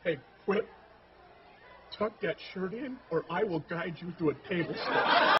Hey, quit. Tuck that shirt in, or I will guide you through a tablespoon.